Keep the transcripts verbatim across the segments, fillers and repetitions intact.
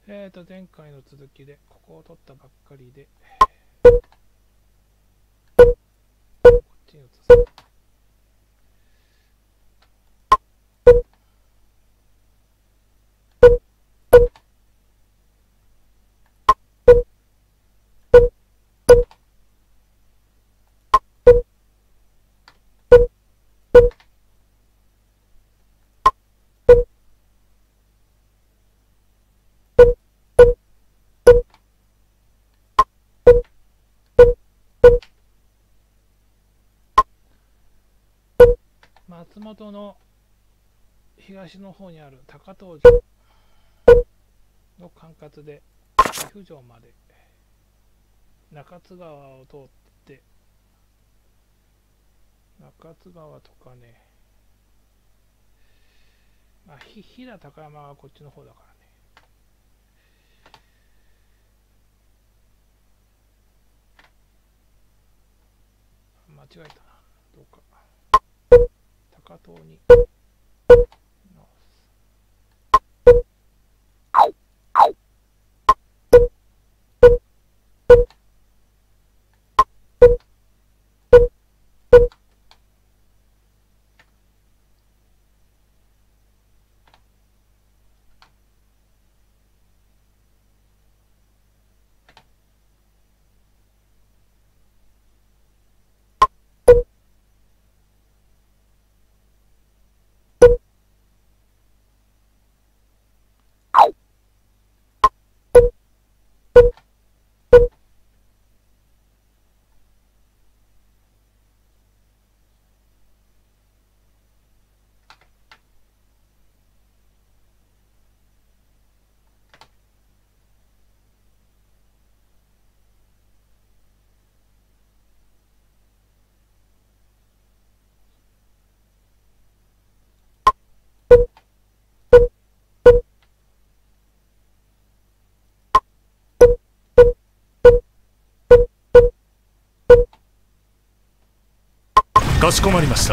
えーと前回の続きでここを取ったばっかりでこっちに移す。松本の東の方にある高遠寺の管轄で岐阜城まで中津川を通って中津川とかね、まあ、ひ飛騨高山がこっちの方だからね。間違えたな、どうか高遠にかしこまりました。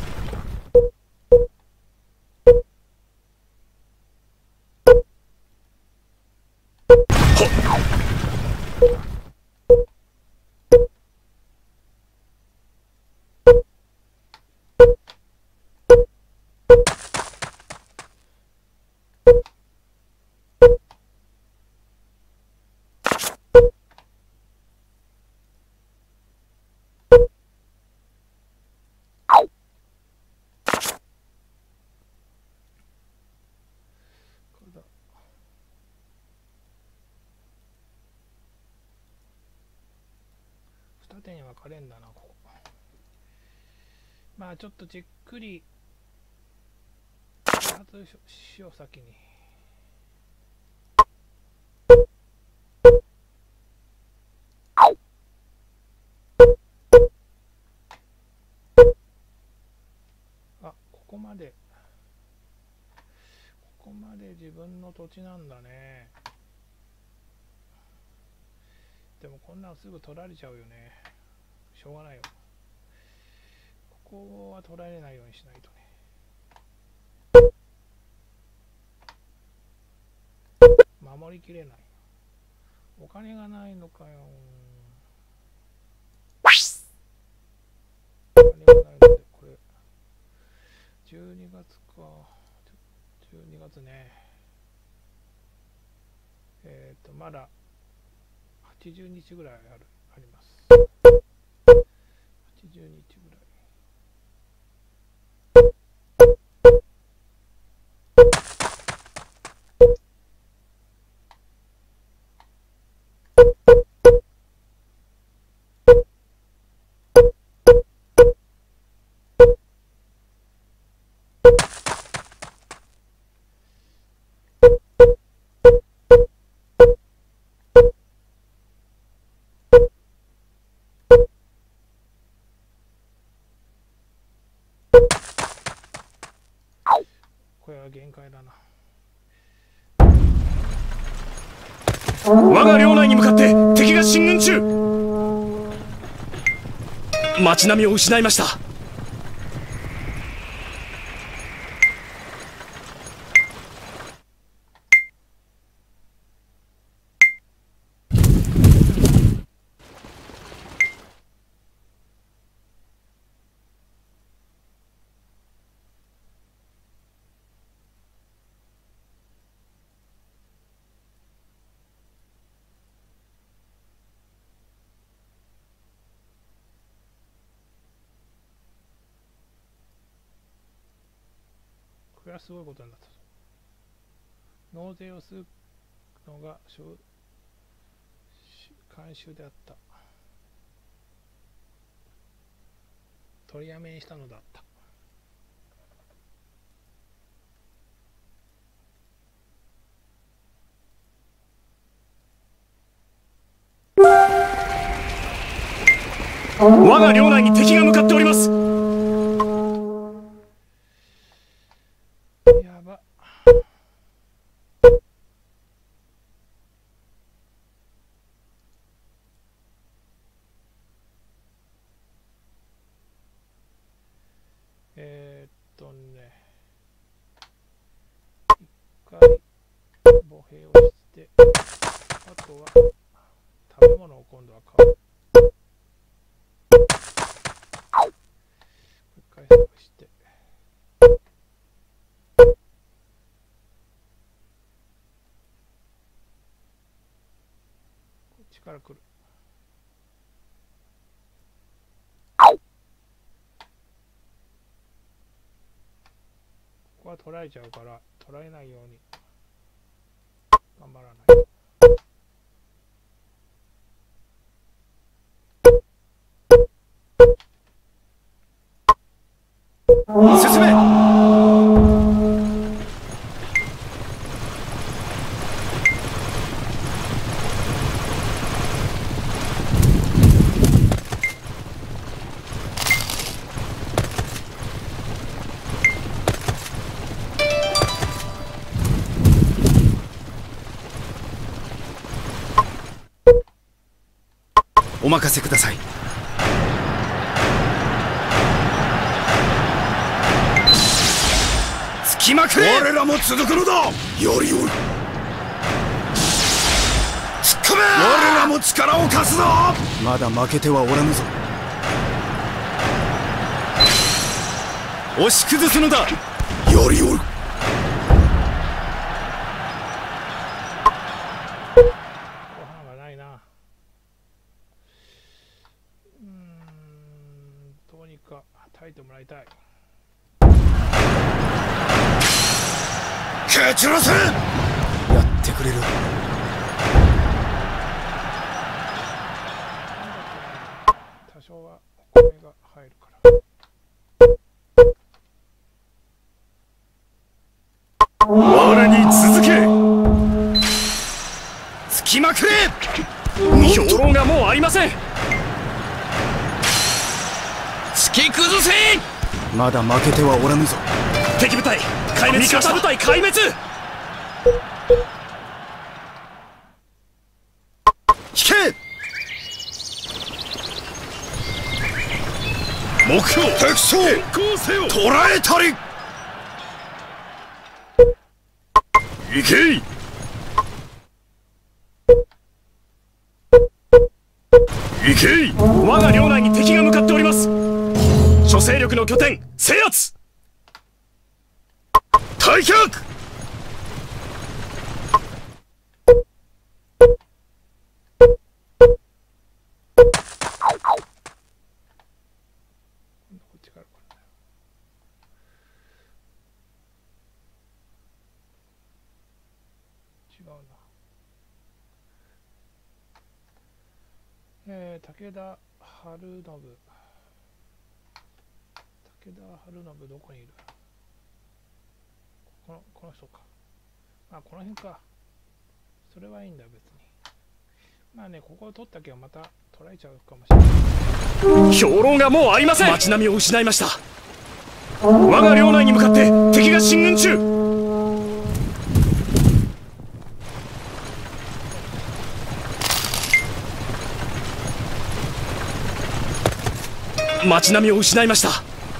二手に分かれんだな、ここ。まあちょっとじっくり発しよう、先に。あ、ここまでここまで自分の土地なんだね。でもこんなのすぐ取られちゃうよね。しょうがないよ。ここは取られないようにしないとね。守りきれない。お金がないのかよ。お金がないので、これじゅうにがつか。じゅうにがつね。えっとまだはちじゅうにちぐらいあるあります。はちじゅうにちぐらい。これは限界だな。 我が領内に向かって敵が進軍中。町並みを失いました。 これはすごいことになったぞ。納税をするのが慣習であった。取りやめにしたのだった。 我が領内に敵が向かっております。 やば。えー、っとね、一回歩兵をして、あとは食べ物を今度は買う。一回探して、こっちから来る。ここは取られちゃうから取られないように頑張らない。 進め。お任せください。つきまくれ。我らも続くのだ。よりよい。突っ込め。我らも力を貸すぞ。まだ負けてはおらぬぞ。押し崩すのだ。よりよい。 書いてもらいたい。 蹴散らせ。やってくれる。 多少はお米が入るから。 我に続け。つきまくれ。兵糧がもうありません。突き崩せ。まだ負けてはおらぬぞ。敵部隊壊滅しました。味方部隊壊滅。引け。目標敵将変更せよ。捕らえたり。行け。行け。我が領内に敵が向かっております。諸勢力の拠点制圧。退却。 違うな。えー、武田晴信。武田晴信どこにいる？この、この人か。あ、この辺か。それはいいんだ、別に。まあね、ここを取ったけどまた取られちゃうかもしれない。 兵糧がもうありません。町並みを失いました。我が領内に向かって敵が進軍中。町並みを失いました。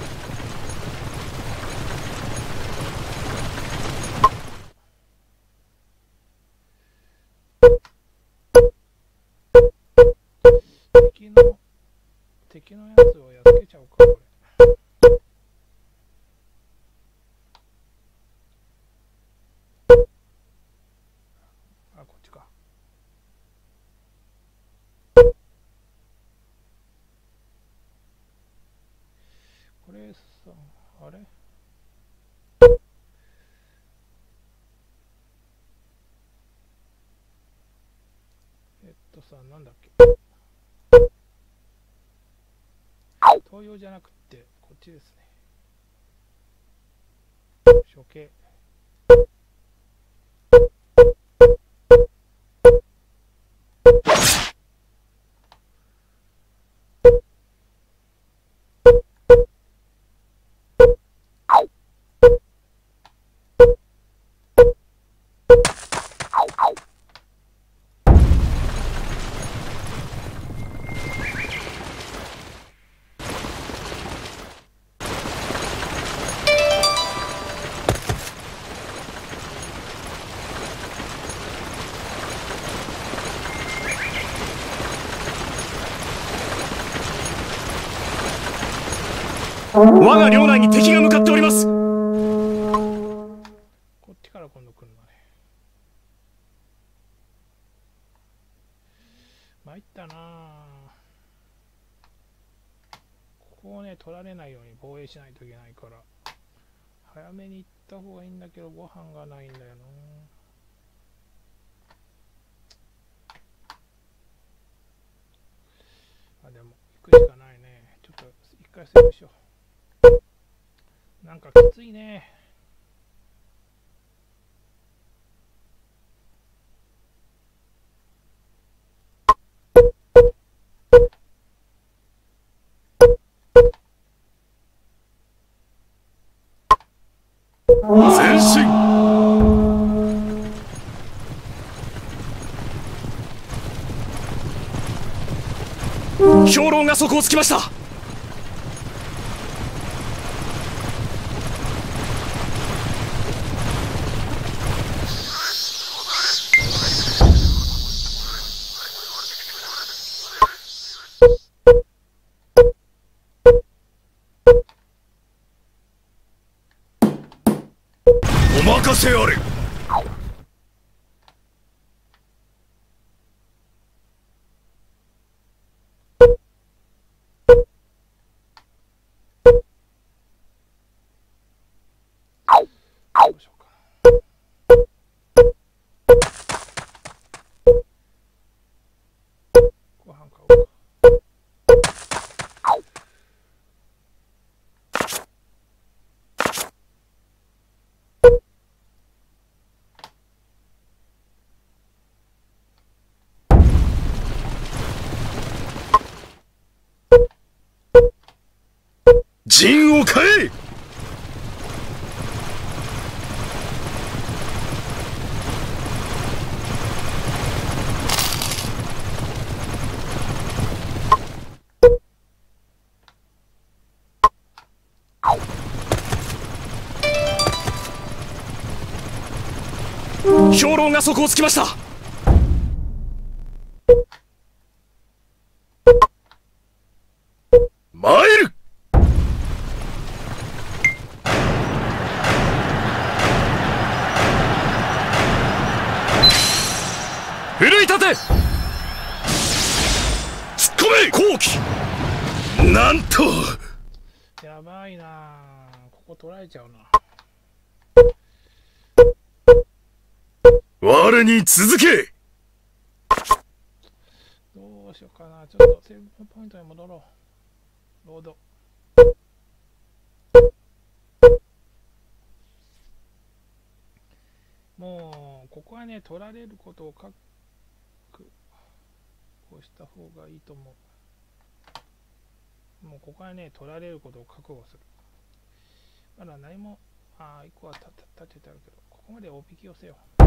敵の敵のやつをやっつけちゃおうか、これ。あ、こっちか。 とさ、なんだっけ。東洋じゃなくってこっちですね。処刑。 我が領内に敵が向かっております。 こっちから今度来るのね。参ったなあ。ここをね取られないように防衛しないといけないから早めに行った方がいいんだけど、ご飯がないんだよな。あ、でも行くしかないね。ちょっと一回セーブしよう。なんかきついね。 前進。兵糧が底をつきました。お任せあれ。 どうしようか。ご飯買おうか。 陣を変え。兵糧が底をつきました。参る。奮い立て。突っ込め。好機。なんとやばいなあ。ここ取られちゃうな。 我に続け。 どうしようかな。ちょっとセーブポイントに戻ろう。ロード。もうここはね取られることを書く。こうした方がいいと思う。もうここはね取られることを覚悟する。まだ何も、ああいっこは立ててあるけど、ここまでおびき寄せよう。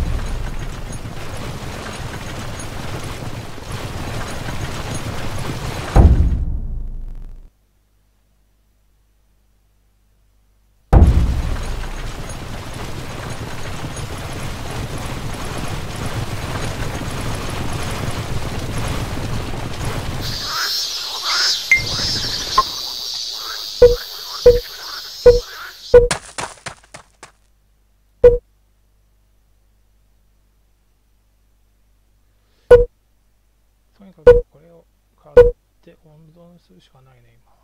とにかくこれを買って温存するしかないね今は。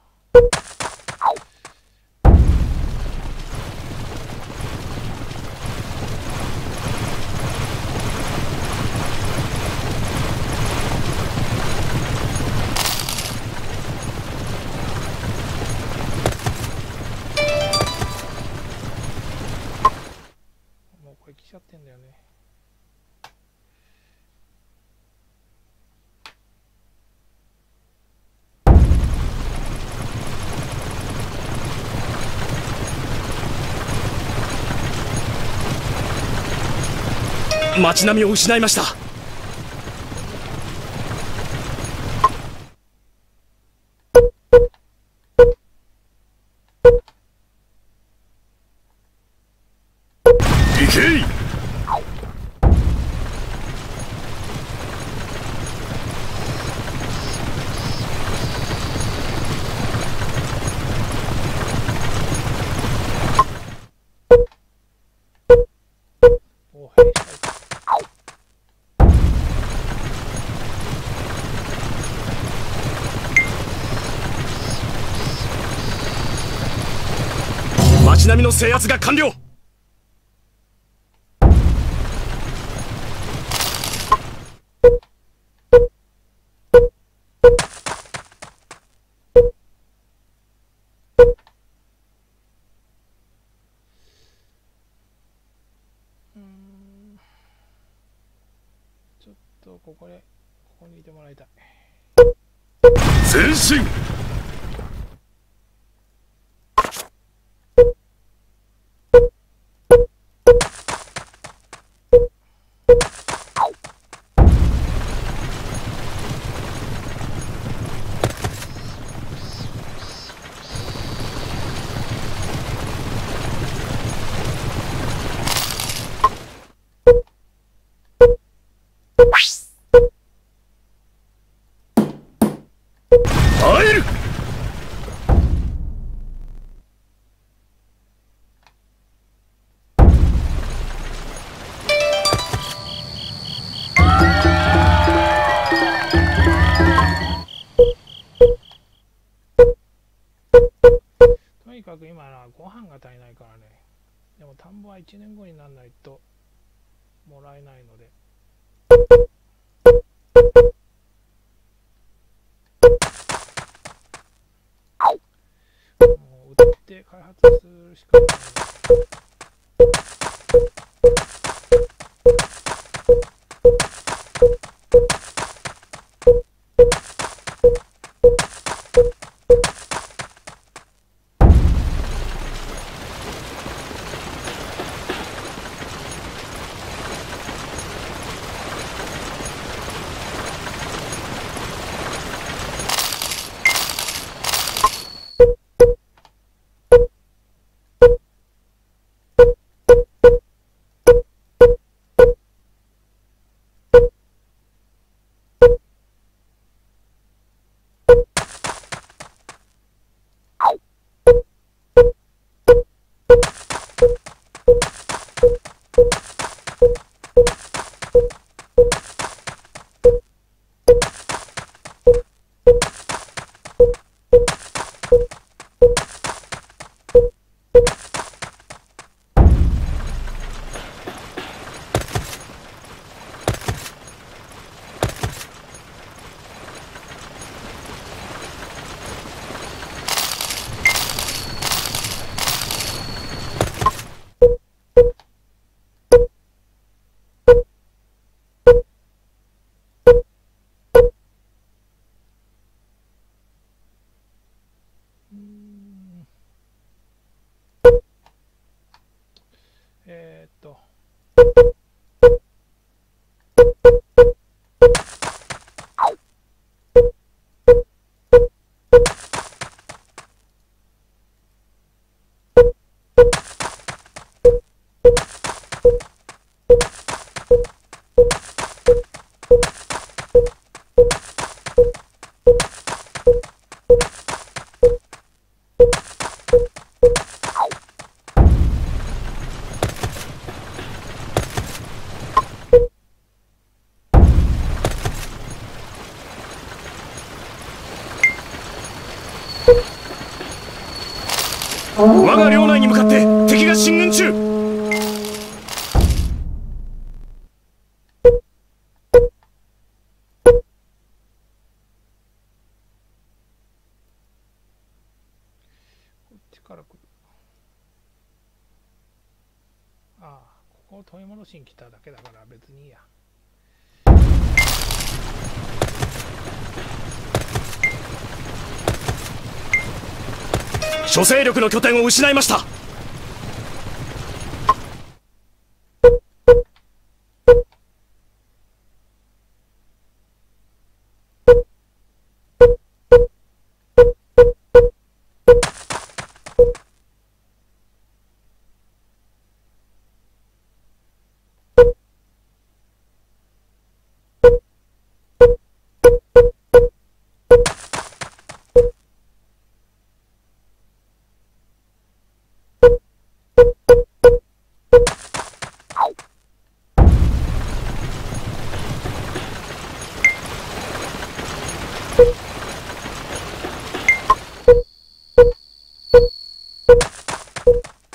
街並みを失いました。行けい。 おへい。 街並みの制圧が完了。 うーん、ちょっとここでここにいてもらいたい。 前進。入る。 とにかく今なご飯が足りないからね。でも田んぼはいちねんごにならないともらえないので。もう売って開発するしかない。うーんえー、っと我が領内に向かって敵が進軍中。 こっちから来る。ああ、ここを取り戻しに来ただけだから別にいいや。 諸勢力の拠点を失いました。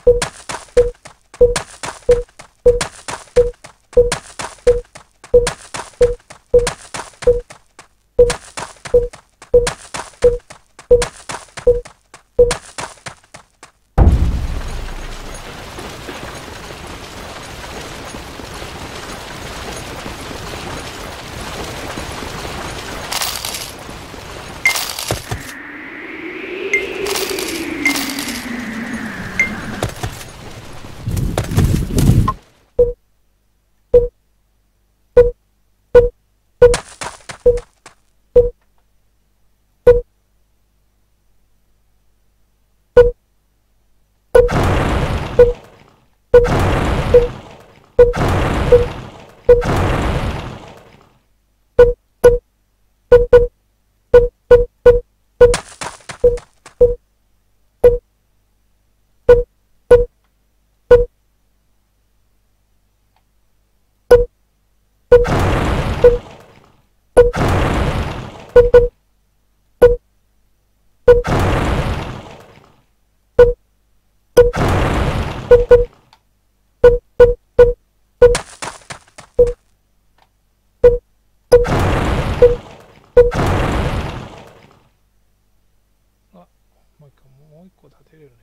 もう一個、もう一個立てれるね。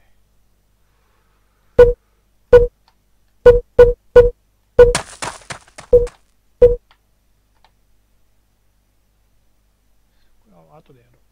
これは後でやろう。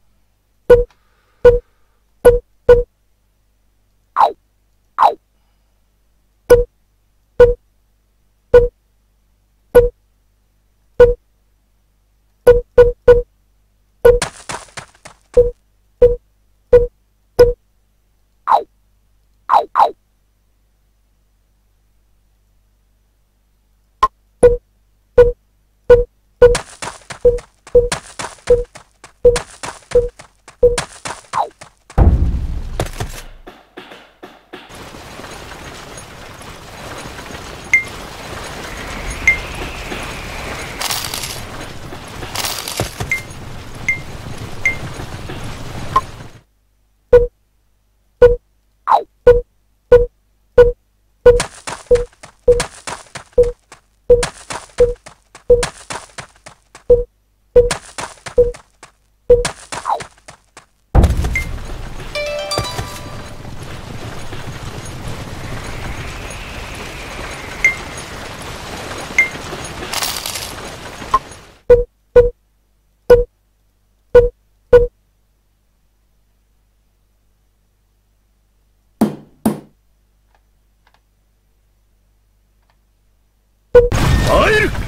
入る。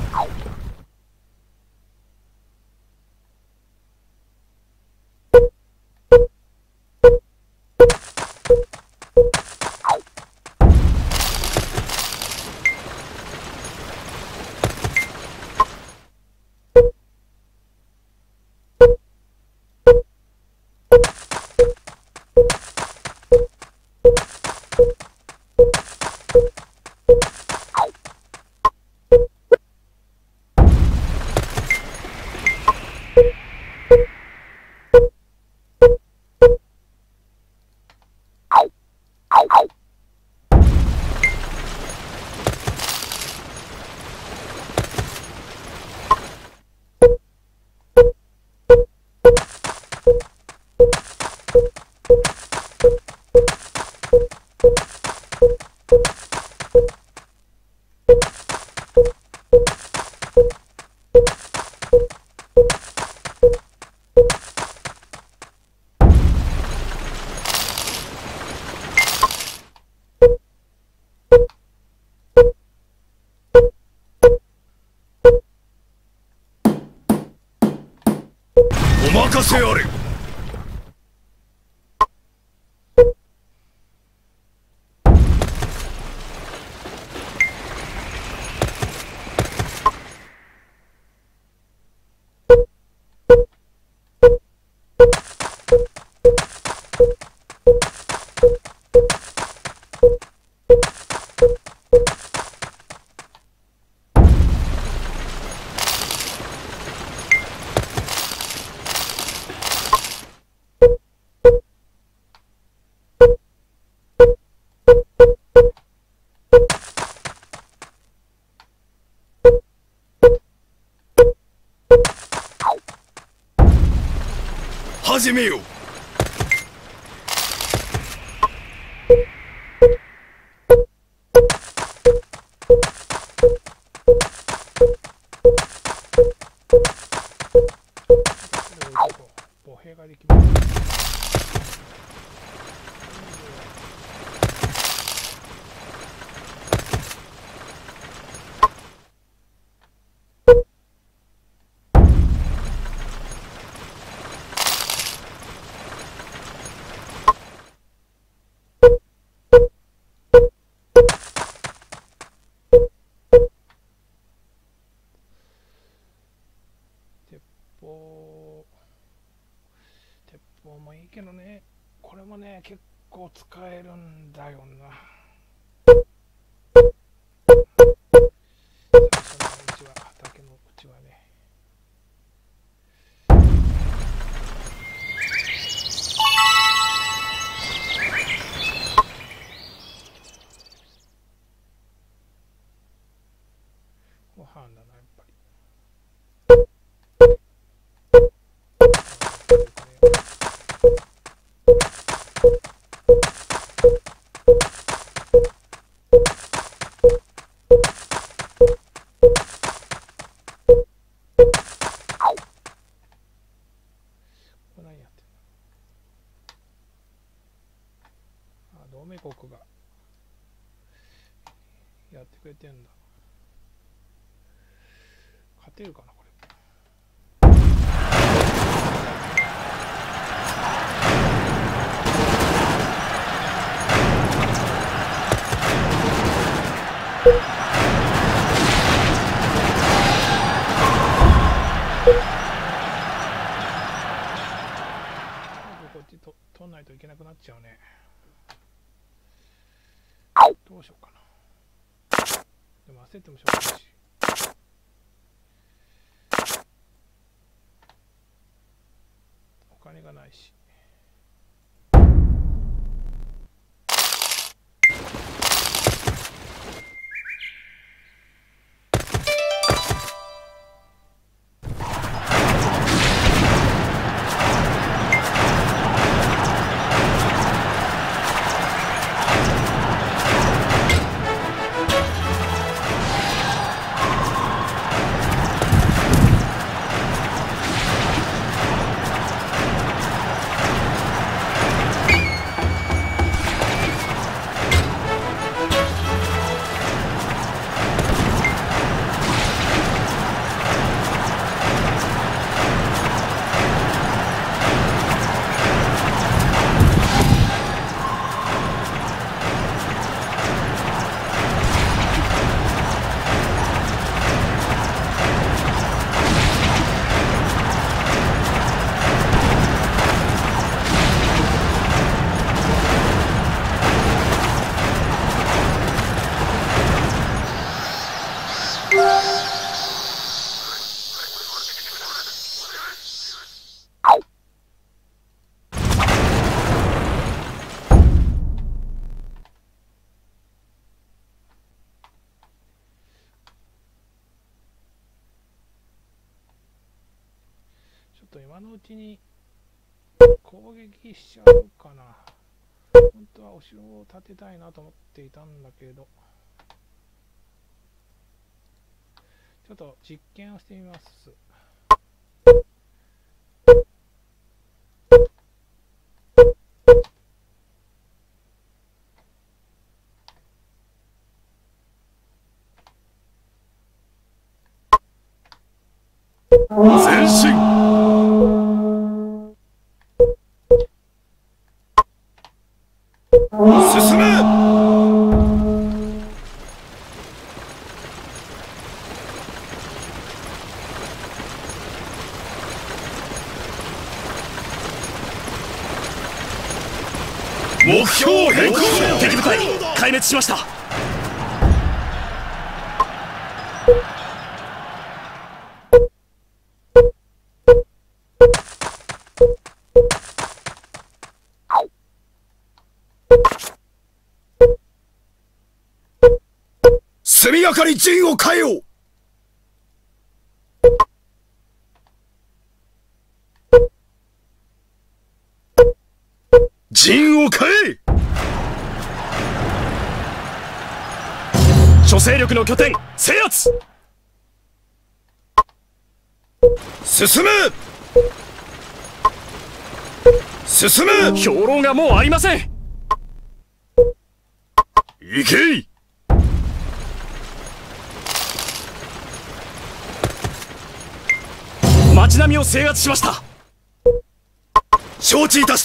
お任せあれ。 始めよう。 歩兵ができます。鉄砲鉄砲もいいけどね、これもね結構使えるんだよな。最初のうちは、畑のうちはね。ご飯だな、やっぱり。これ何やってんの？あ、同盟国がやってくれてんだ。勝てるかなこれ。こっちと取んないといけなくなっちゃうね。どうしようかな。でも焦ってもしょうがないし。お金がないし。ちょっと今のうちに攻撃しちゃうかな。本当はお城を建てたいなと思っていたんだけど、ちょっと実験をしてみます。 前進。進め。目標変更。敵部隊壊滅しました。速やかに陣を変えよう。 陣を変え。諸勢力の拠点制圧。進め進め。兵糧がもうありません。行け。町並みを制圧しました。承知いたした。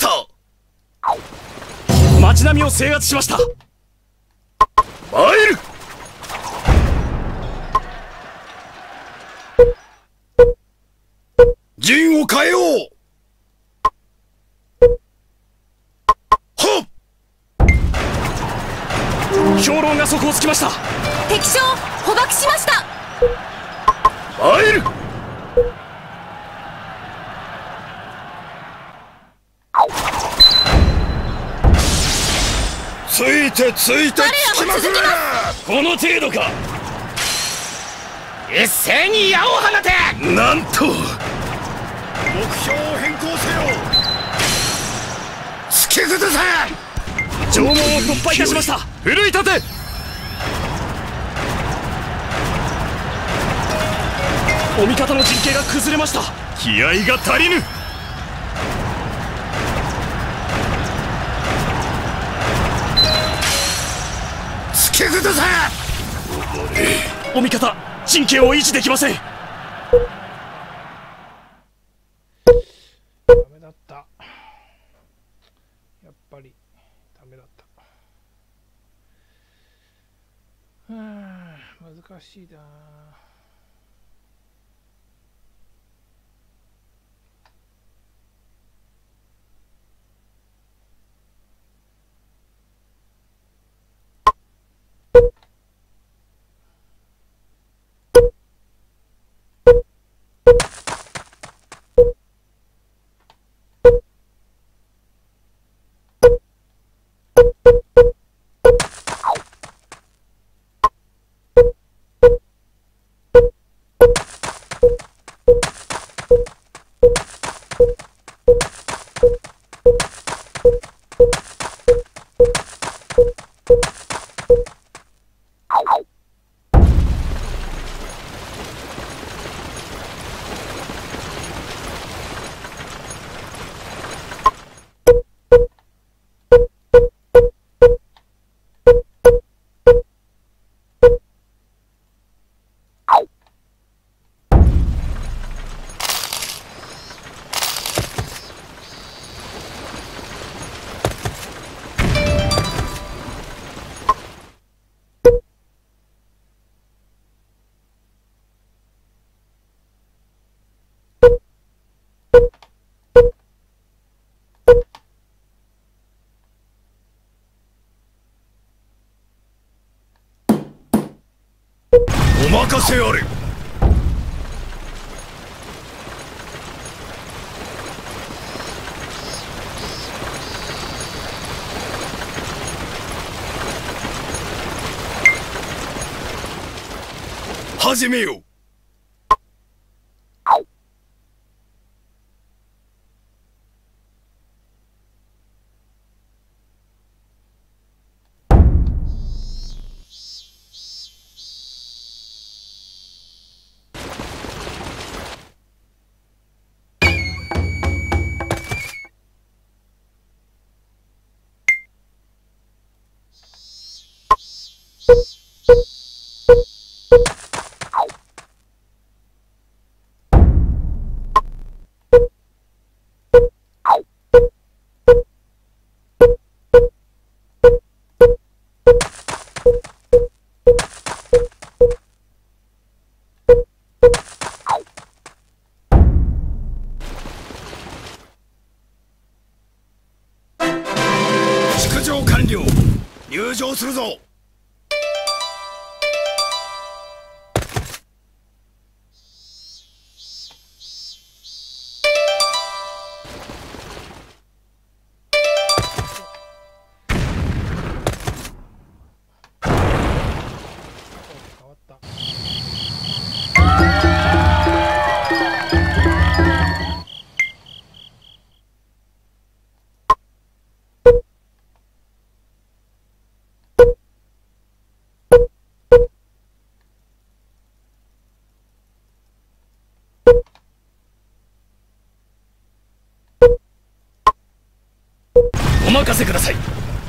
町並みを制圧しました。参る。陣を変えよう。はっ。兵糧が底をつきました。 敵将捕獲しました。 参る。ついてついてつきまくれ。この程度か。一斉に矢を放て。なんと目標を変更せよ。突き崩せ。城門を突破いたしました。奮い立て。お味方の陣形が崩れました。気合が足りぬ。突き崩せ。お味方陣形を維持できません。 ダメだった。やっぱりダメだった。はあ、難しいな。 お任せあれ。始めよう。築城完了。入城するぞ。 変わった。 お任せください。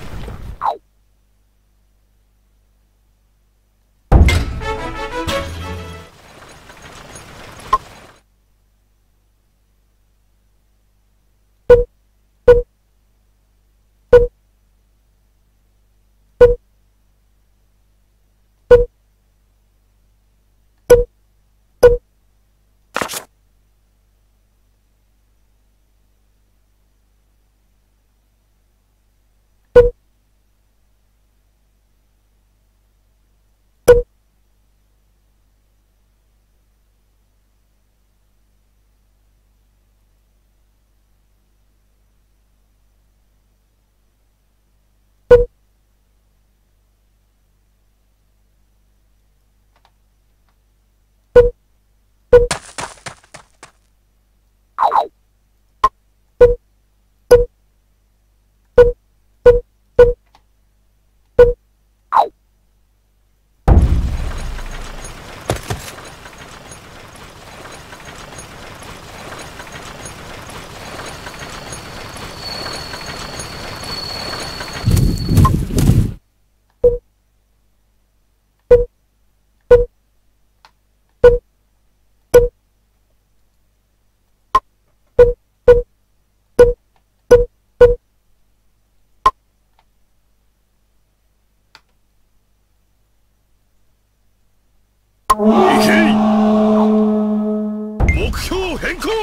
行けい。目標変更。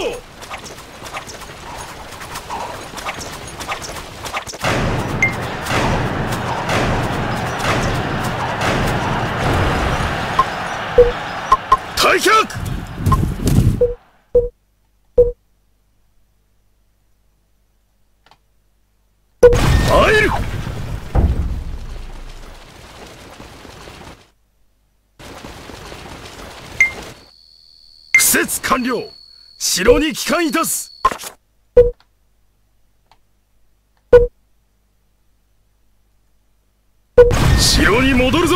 退却。入る。施設完了。城に帰還いたす。城に戻るぞ。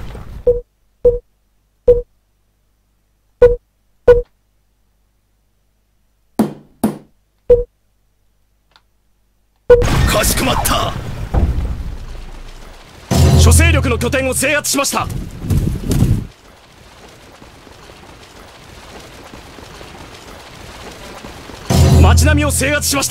かしこまった。諸勢力の拠点を制圧しました。街並みを制圧しました。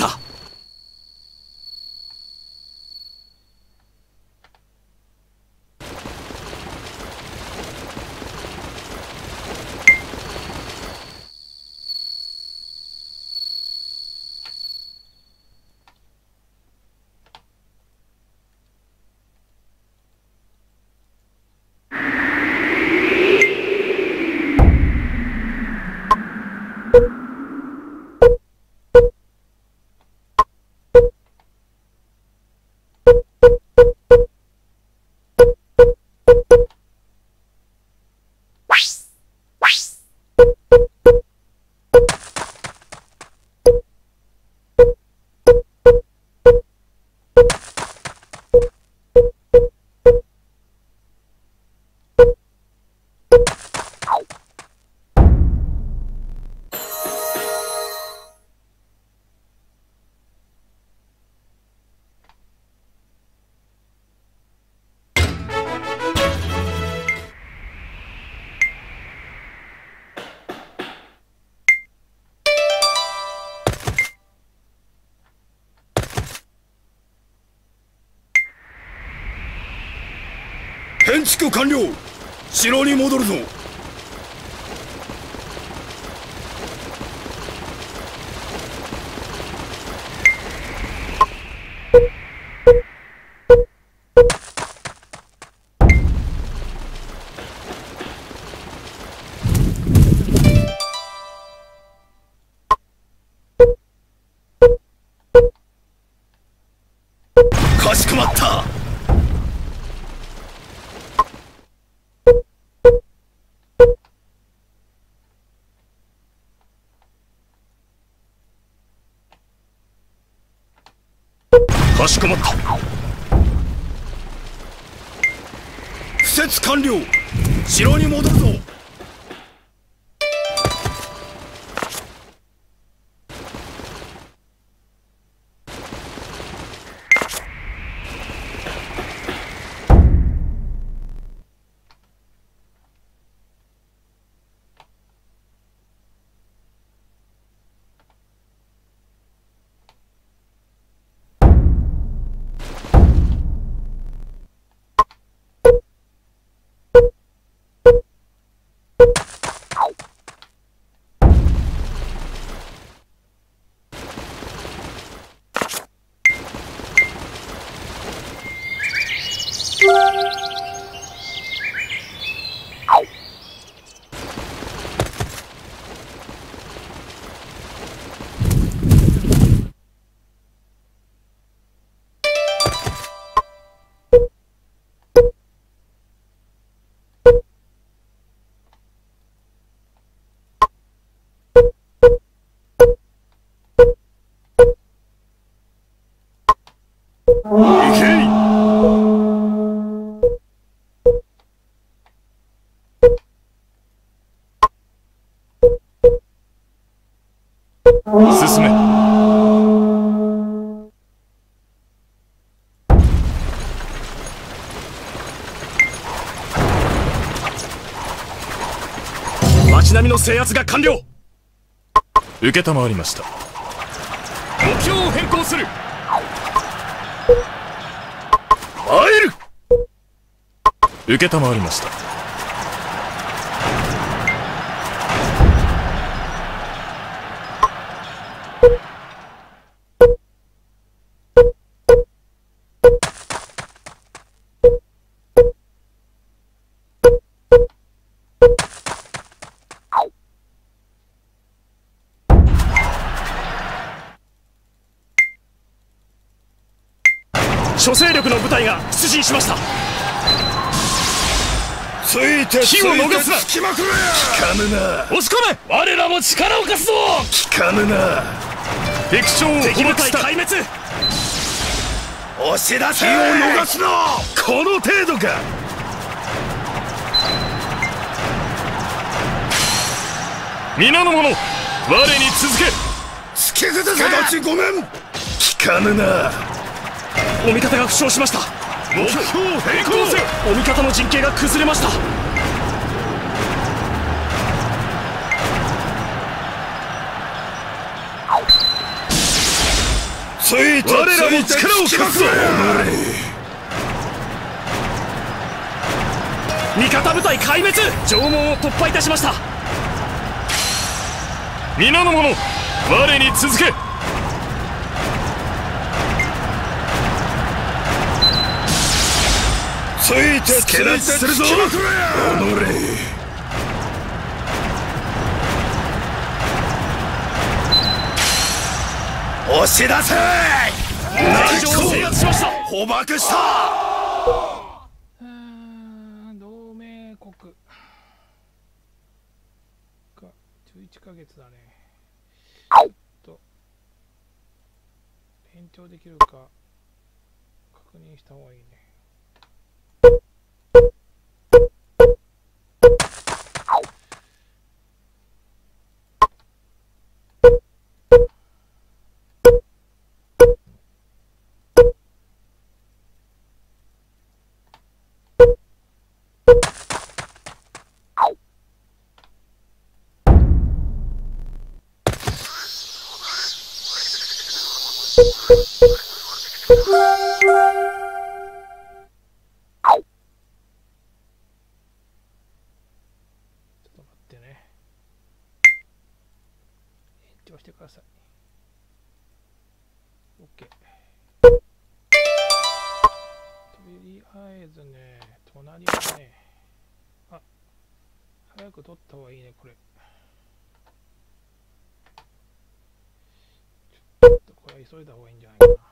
建築完了。城に戻るぞ。かしこまった。かしこまった。敷設完了。城に戻るぞ。 行け。進め。町並みの制圧が完了。承りました。目標を変更する。参る。承りました。諸勢力の部隊が出陣しました。ついて火を逃すな。効きまくれ。効かぬな。押し込め。我らも力を貸すぞ。効かぬな。敵将を敵部隊壊滅。押し出せ。火を逃すな。この程度か。皆の者、我に続け。突き崩せ。たちごめん。効かぬな。お味方が負傷しました。目標変更せ。お味方の陣形が崩れました。ついて我らも力を貸すぞ。味方部隊壊滅。城門を突破いたしました。皆の者、我に続け。ついてつけ出しするぞ。おのれ。押し出せ。内城を制圧しました。捕獲した。 うーん、同盟国かじゅういっかげつだね。ちょっと延長できるか確認した方がいいね。してください。 OK。 とりあえずね、隣はね、あ、早く取った方がいいね、これ。ちょっとこれは急いだ方がいいんじゃないかな。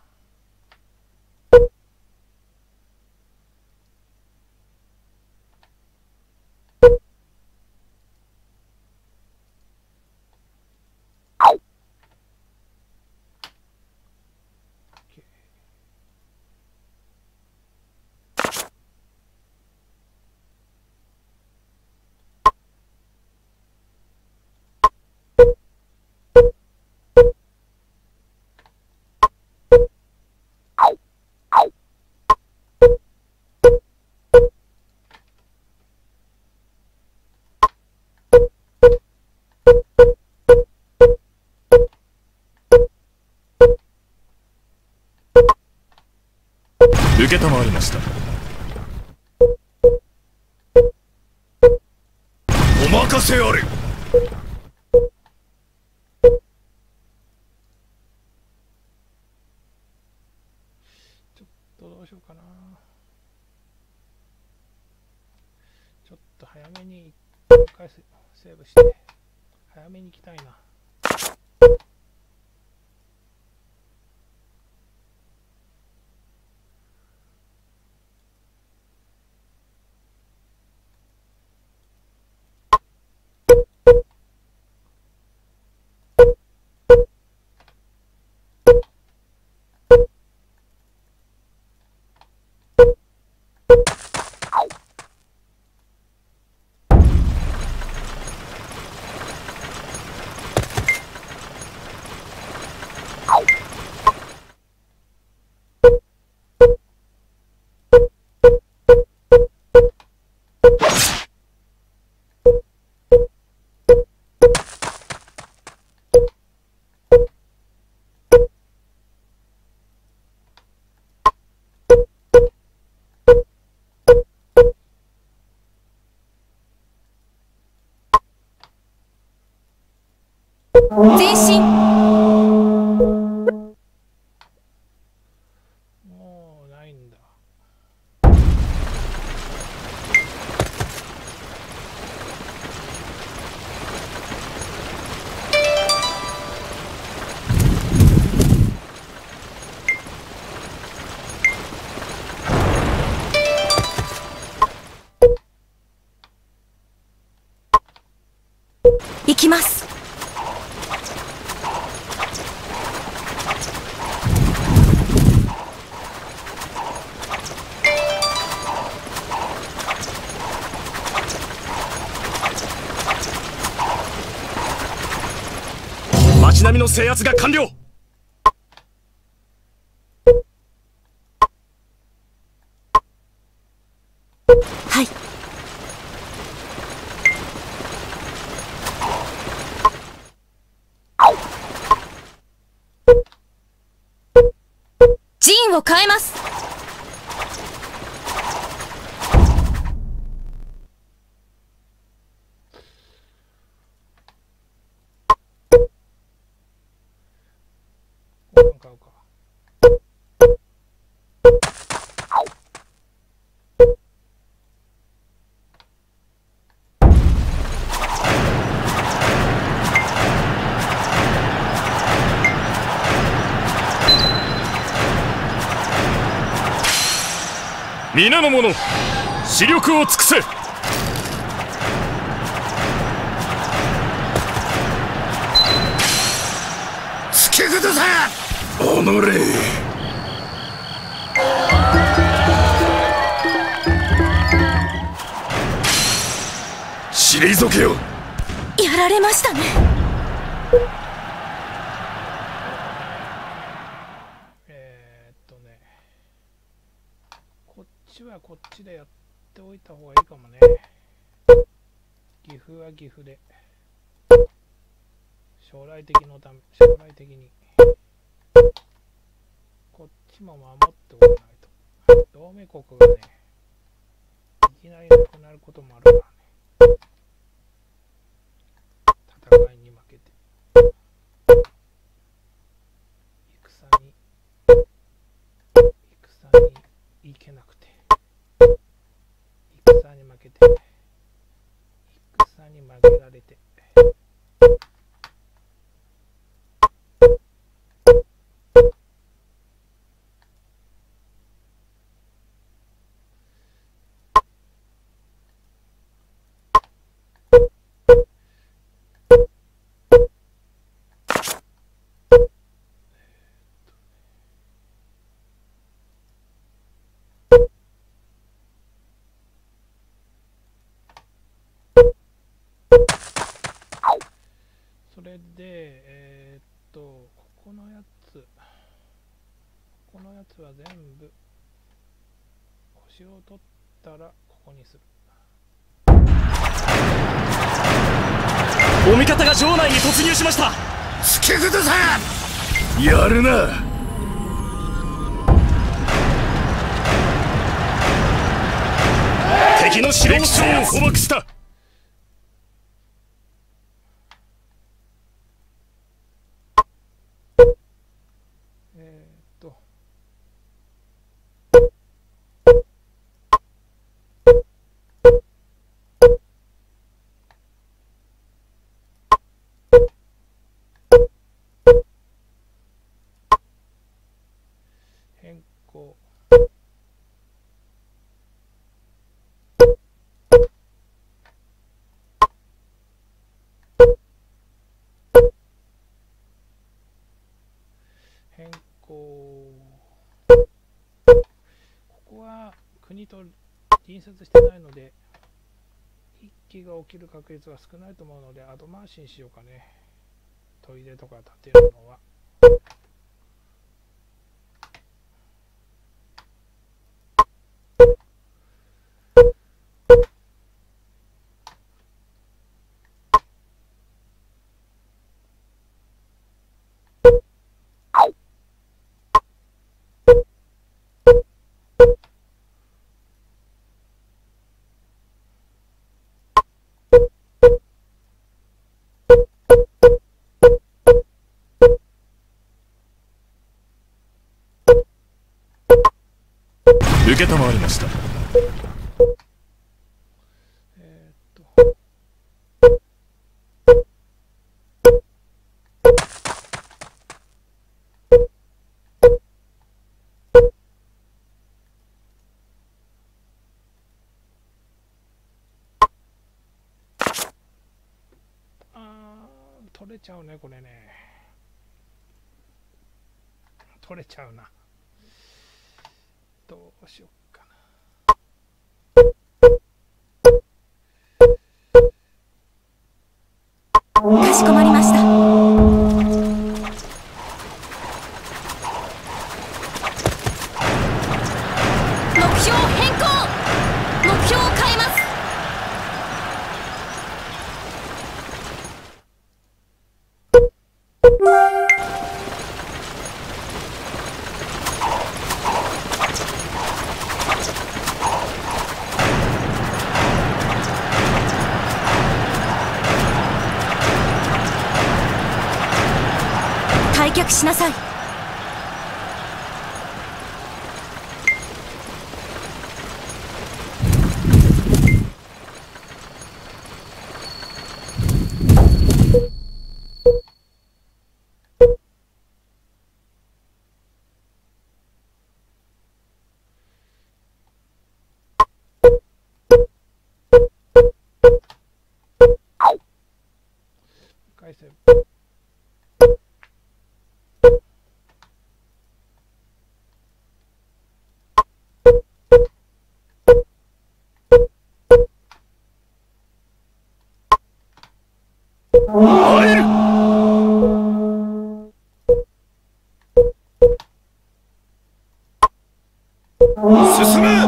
承りました。お任せあれ。 ちょっとどうしようかな。ちょっと早めに一回セーブして早めに行きたいな。 前進。 もうないんだ。 行きます。 街並みの制圧が完了。 はい。陣を変えます。 交換買うか。 皆の者、視力を尽くせ。 付け崩せ。 おのれ。退けよ。 やられましたね。 えー、っとね、こっちはこっちでやっておいた方がいいかもね。岐阜は岐阜で、将来的のため、将来的にこっちも守っておかないと、同盟国がね、いきなりなくなることもあるからね。戦いに負けて戦に戦に行けなくて、戦に負けて、戦に負けられて、それで、えー、っと、ここのやつ、このやつは全部、お城を取ったらここにする。 お味方が城内に突入しました。 付け崩せ。 やるな。敵の城を捕獲した。 えー、っと、変更。変更。ここは国と隣接してないので、一揆が起きる確率は少ないと思うので、後回しにしようかね。トイレとか建てるのは。 承りました。 えーっとあー取れちゃうねこれね。取れちゃうな。どうしようかかしこまりました。目標変更。目標を変えます。退却しなさい。 回線会える。進め。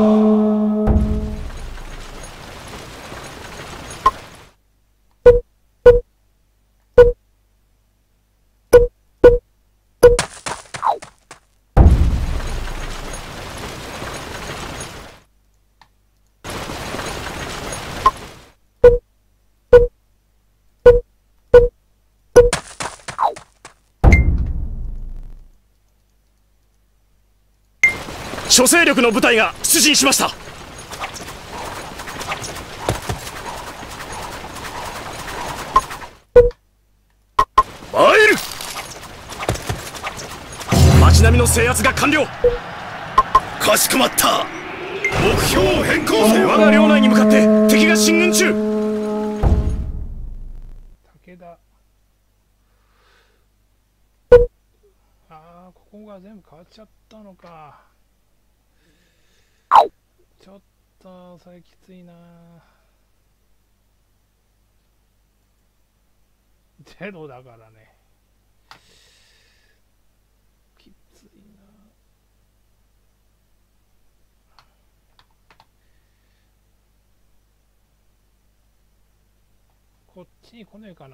諸勢力の部隊が出陣しました。参る。町並みの制圧が完了。かしこまった。目標を変更せよ。我が領内に向かって敵が進軍中。 武田。ああここが全部変わっちゃったのか。ちょっとそれきついな。ゼロだからね。きついな。こっちに来ねえかな。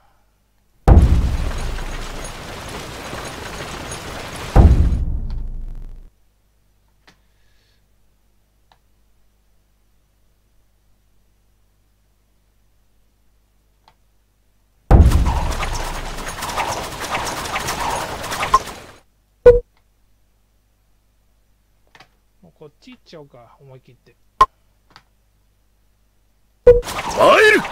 こっち行っちゃおうか、思い切って。 参る。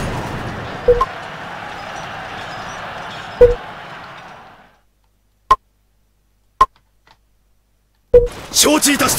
承知いたした。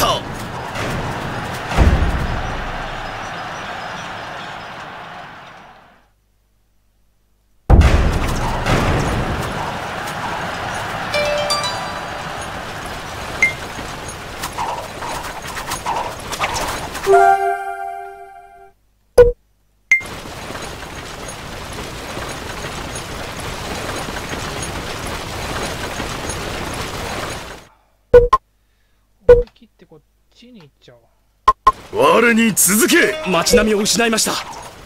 思い切ってこっちに行っちゃおう。 我に続け。町並みを失いました。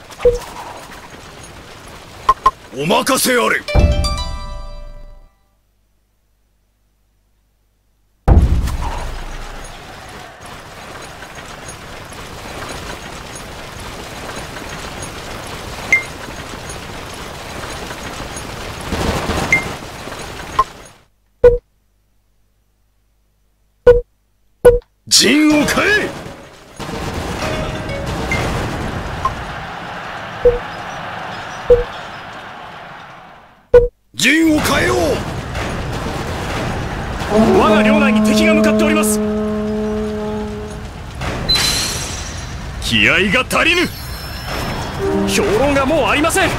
お任せあれ。 陣を変え。陣を変えよう。我が領内に敵が向かっております。気合が足りぬ。評論がもうありません。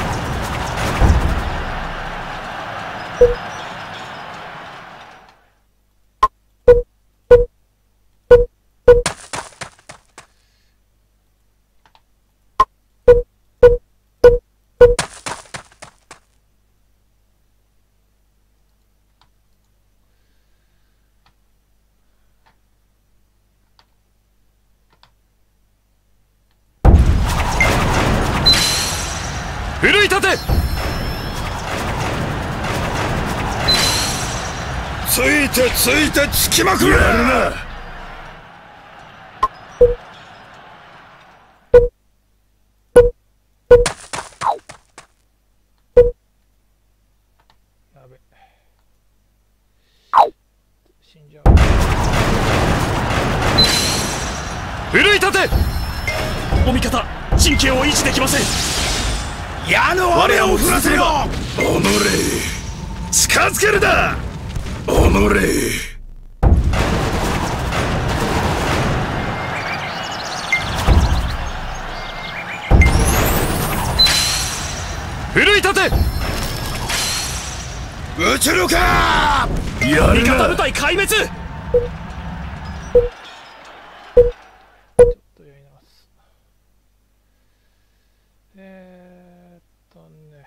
奮い立て。ついてついてつきまくれ。やるな。 やべ、死んじゃう。 奮い立て。お味方神経を維持できません。 矢の雨を降らせよ。 おのれ、近づけるな。おのれ。奮い立て。 撃ち抜か。 やるな。味方部隊壊滅。 ちょっとやり直す。えーっとね、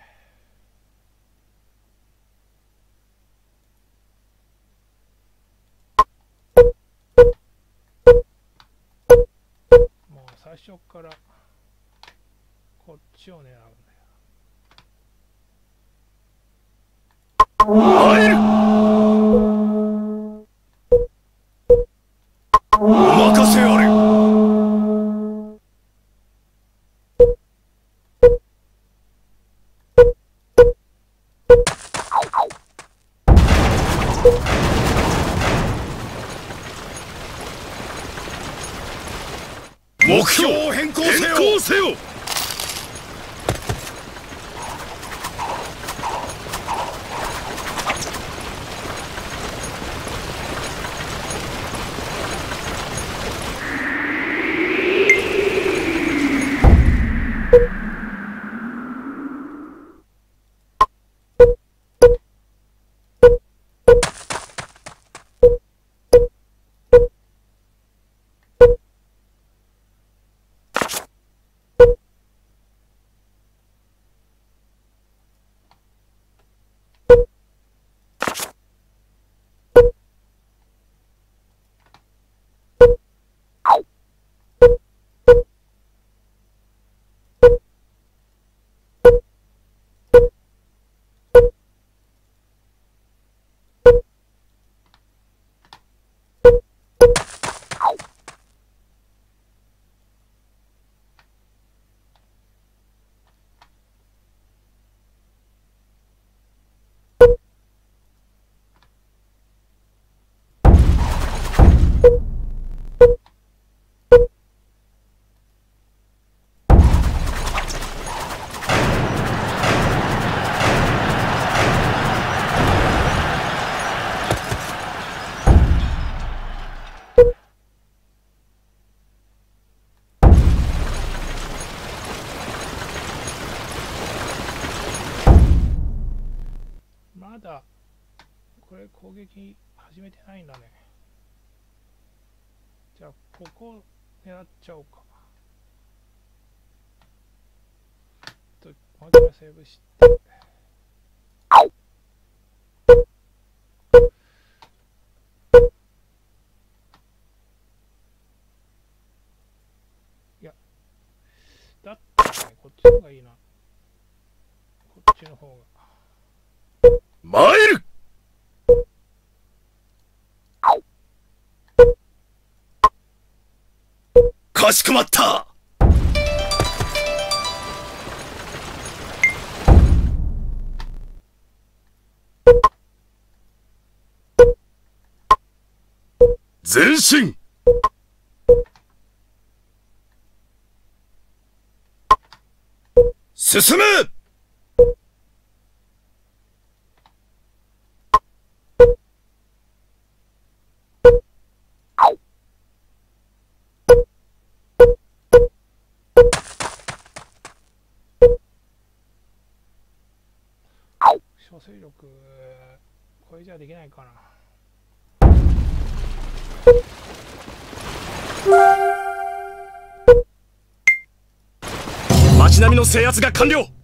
もう最初からこっちを狙うんだよ。 入る。お任せあれ。目標を変更せよ。変更せよ。 まだこれ攻撃始めてないんだね。じゃあここ狙っちゃおうか。ともう一回セーブして、いやだったらね、こっちの方がいいな。こっちの方が参る。かしこまった。前進。 進む。 小勢力これじゃできないかな。 町並みの制圧が完了。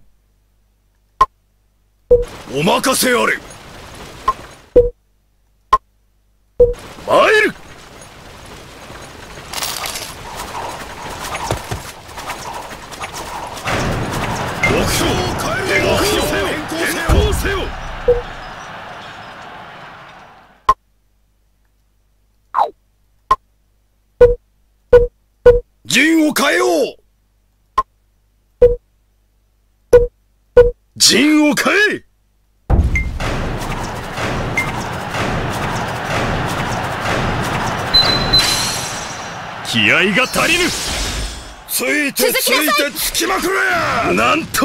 お任せあれ。 参る。 目標を変えろ。目標を変更せよ。陣を変えよう。 陣を変え。気合が足りぬ。 ついてついてつきまくれや。 なんと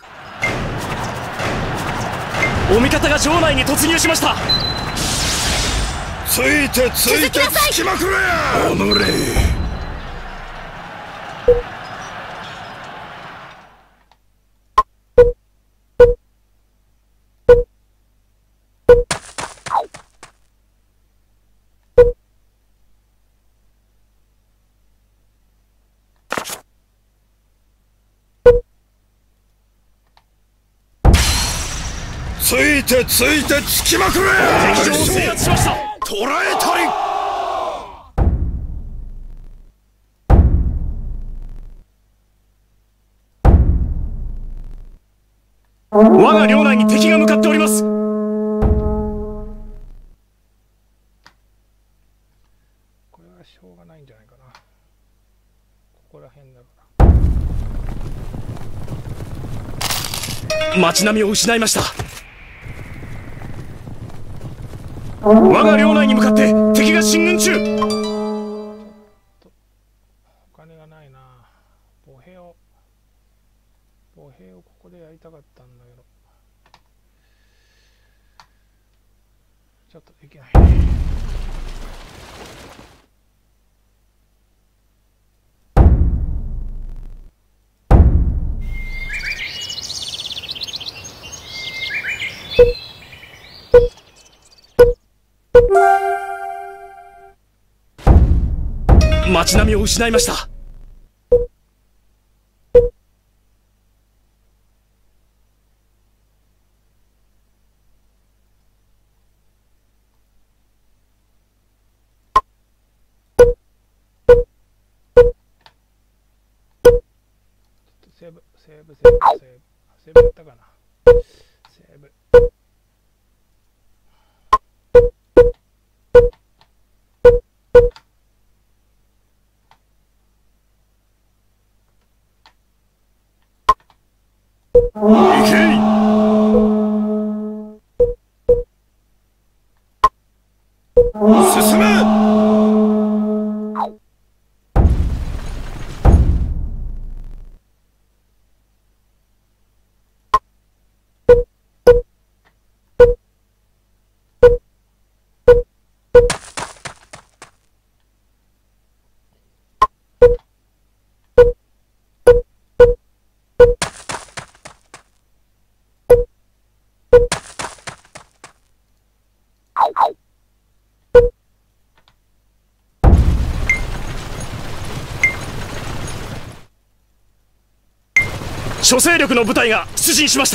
お味方が城内に突入しました。 ついてついてつきまくれや。 おのれ。 ついてついてつきまくれ。 敵城を制圧しました。 捕らえたり。 我が領内に敵が向かっております。 これはしょうがないんじゃないかな。ここら辺だから。 町並みを失いました。我が領内に向かって敵が進軍中。 お金がないな。歩兵を歩兵をここでやりたかったんだけどちょっとできないね。 町並みを失いました。 セーブセーブセーブセーブセーブやったかな。セーブ行け。 進め。 諸勢力の部隊が出陣しました。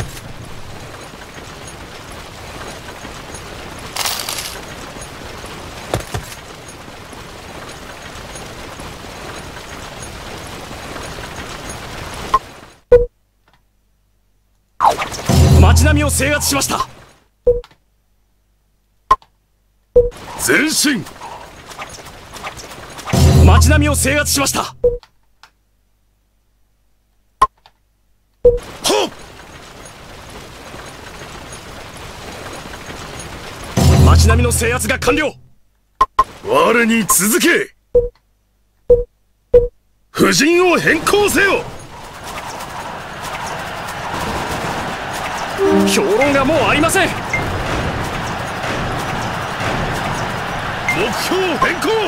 町並みを制圧しました。前進。町並みを制圧しました。町並みの制圧が完了。我に続け。布陣を変更せよ。 評論がもうありません。 目標変更。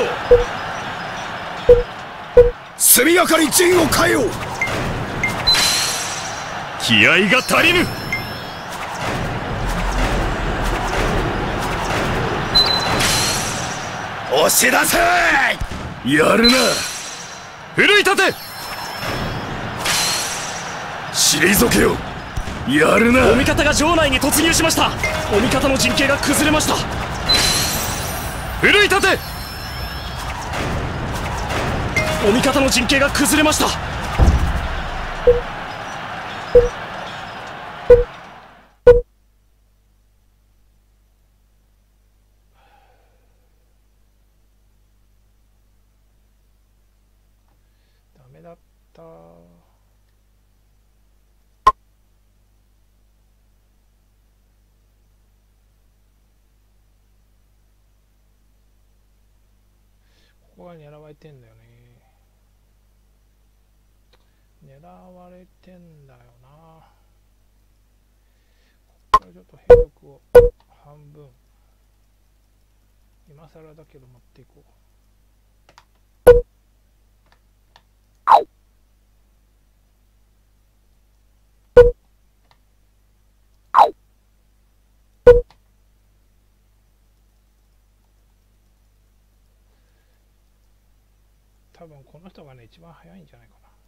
速やかに陣を変えよう。 気合が足りぬ。 押し出せ。 やるな。奮い立て。退けよ。やるな。お味方が城内に突入しました。お味方の陣形が崩れました。奮い立て。お味方の陣形が崩れました。 ダメだった。ここが狙われてんだよね。狙われてんだよな。ここからちょっと兵力を半分、今更だけど持っていこう。多分この人がね一番早いんじゃないかな。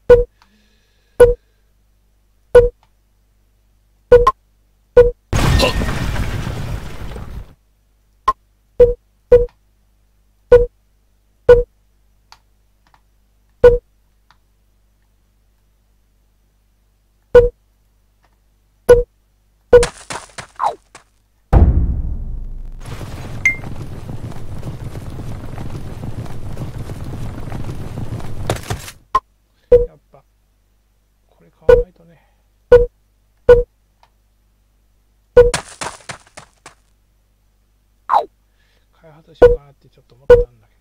やっぱこれ買わないとね。開発しようかなってちょっと思ったんだけどね。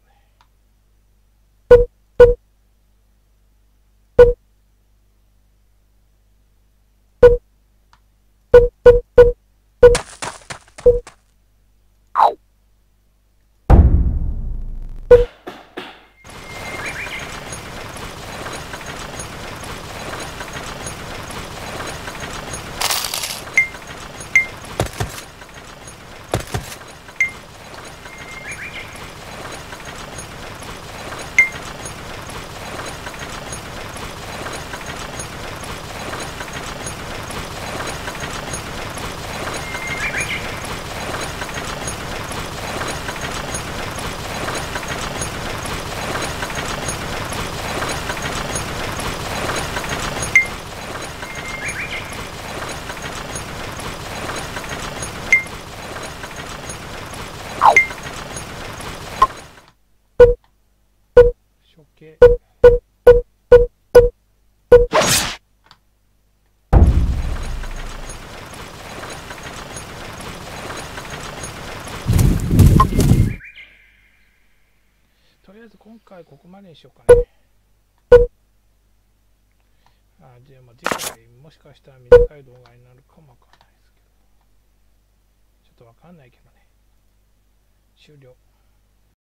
処刑。とりあえず今回ここまでにしようかね。あ、じゃあまあ次回もしかしたら短い動画になるかもわかんないですけど、ちょっとわかんないけどね。終了。